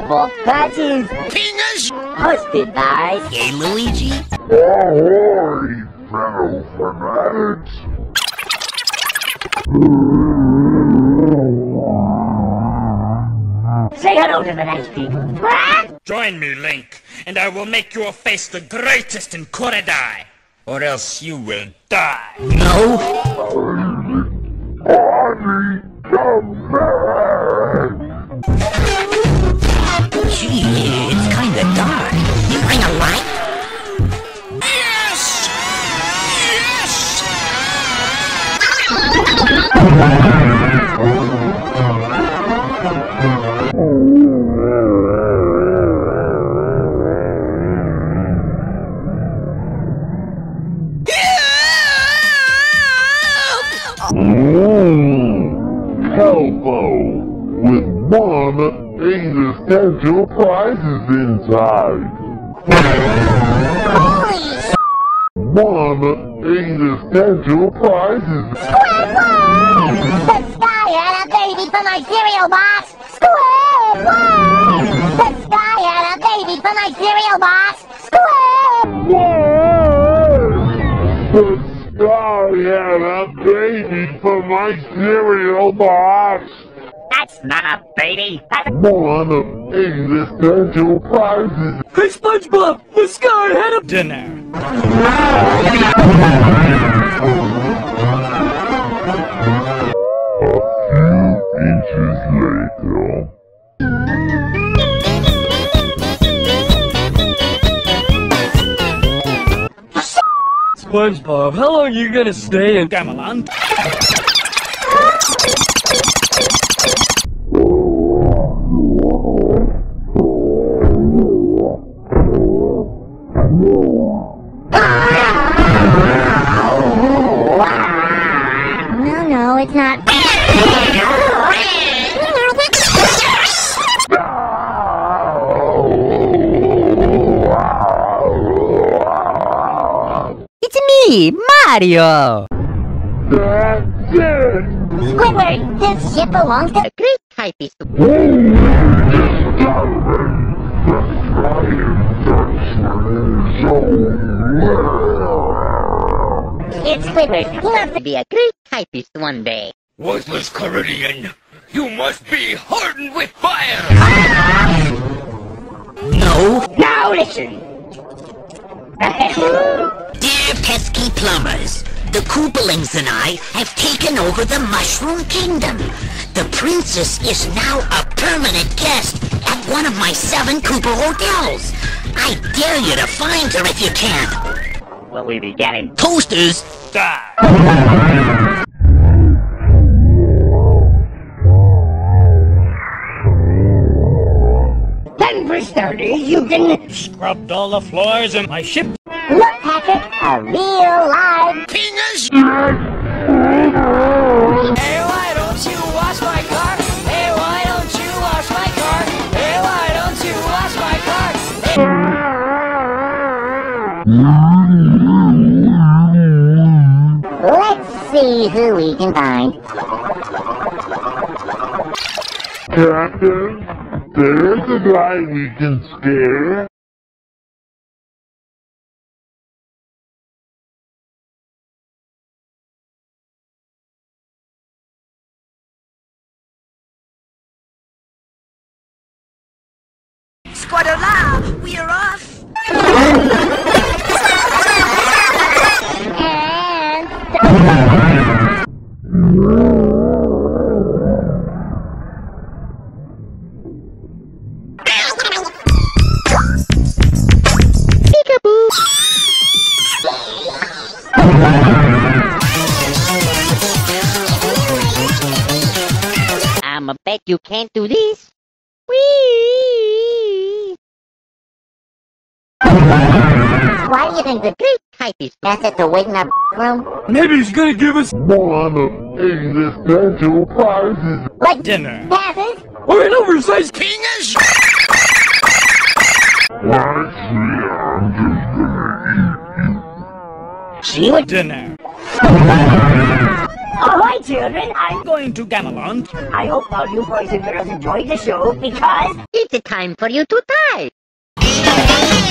Wolf Patches. Penis! Hosted by Hey, Luigi. Ahoy, fellow fanatics! Say hello to the nice people. Join me, Link, and I will make your face the greatest in Koredai. Or else you will die. No? Gee, it's kinda dark. You bring a light? Yes! Yes! Hello, with 1 existential prizes inside. 1 existential prizes. Let's die at a baby for my cereal box. Square one. Let's die at a baby for my cereal box. Square. I had a baby for my cereal box. That's not a baby. That's 1 existential prizes. Hey, SpongeBob! The sky had a Dinner. A few inches later. SpongeBob, how long are you gonna stay in Gameland. No, it's not. It's me, Mario! That's it! Squidward, this ship belongs to A great typist. It's Squidward. He loves To be a great typist one day. Worthless Caridian, you must be hardened with fire! No? Now listen. Dear pesky plumbers, the Koopalings and I have taken over the Mushroom Kingdom. The princess is now a permanent guest at one of my 7 Koopa hotels. I dare you to find her if you can. Will we be getting Toasters? Die! Then for starters, you can Scrubbed all the floors in my ship. look, Patrick, a real live Penis! Hey, why don't you wash my car? Hey, why don't you wash my car? Hey, why don't you wash my car? Let's see who we can find. Captain, there's a guy we can scare. Squadala, we're off! I'ma bet you can't do this. Whee! Why do you think the Great typist. that's at the waiting up room? Maybe he's gonna give us 1 existential prizes. Like Dinner. passes? or an oversized Penis! Actually, I'm just gonna She would. Dinner. Alright, children, I'm Going to Gameland. I hope all you boys and girls enjoyed the show because It It's time for you to type.